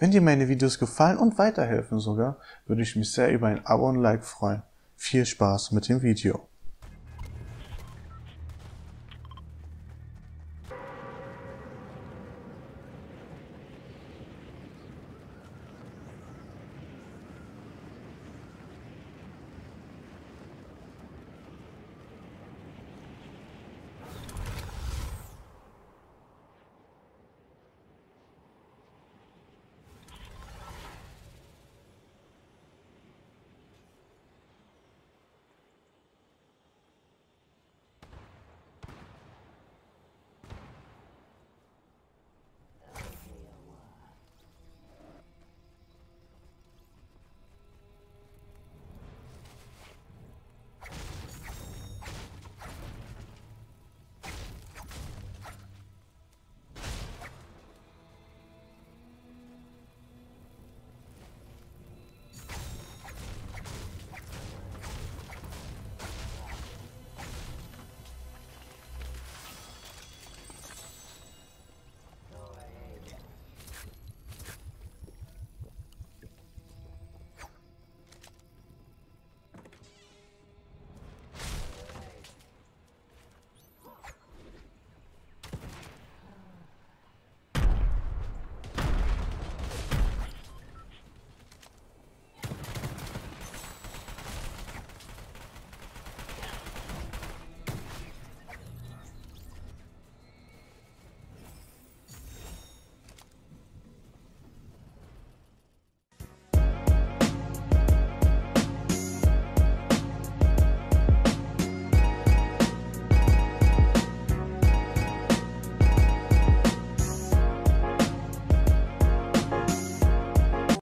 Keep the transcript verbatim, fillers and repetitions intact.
Wenn dir meine Videos gefallen und weiterhelfen sogar, würde ich mich sehr über ein Abo und Like freuen. Viel Spaß mit dem Video.